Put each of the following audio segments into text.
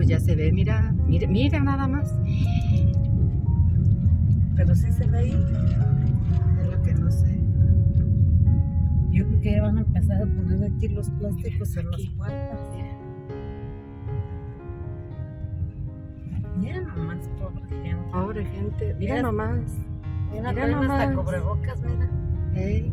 ya se ve, mira, mira, mira nada más. Pero sí se ve ahí. Es lo que no sé. Yo creo que ya van a empezar a poner aquí los plásticos en las puertas. Mira nomás, pobre gente. Pobre gente, mira Mira, nomás. Mira Mira hasta nomás. cubrebocas, mira. Ey.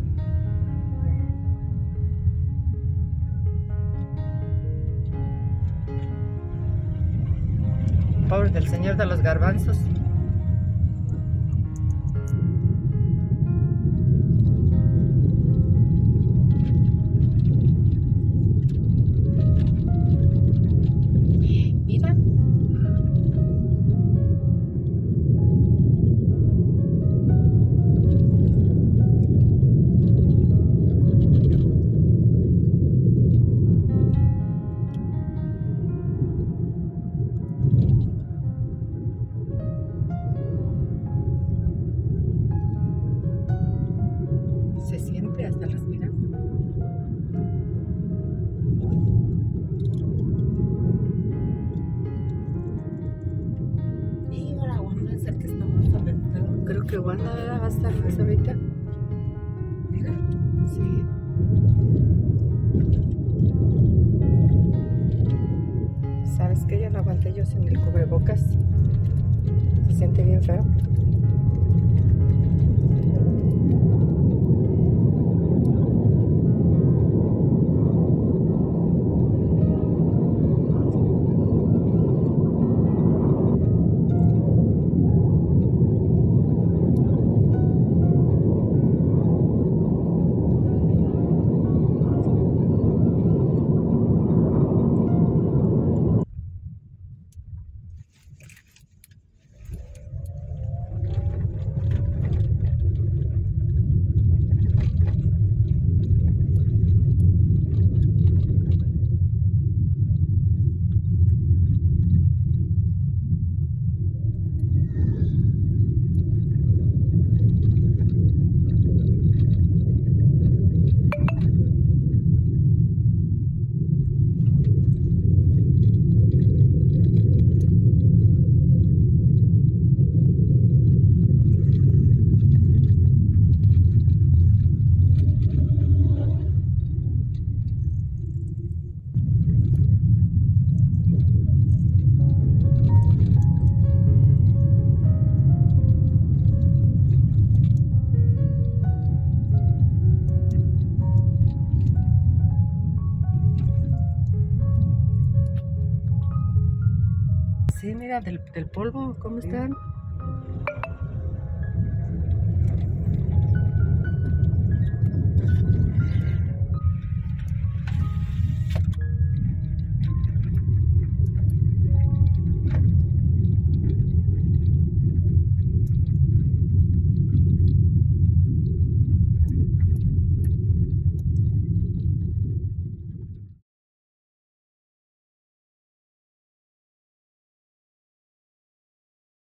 Pobre del señor de los garbanzos. Mira. Se siente hasta respirar. Y ahora Wanda es el que está más aventado. Creo que Wanda va a estar más ahorita. Mira. Sí. ¿Sabes qué? Ya no aguanté yo sin el cubrebocas. Se siente bien feo. Sí, mira, del polvo, ¿cómo están?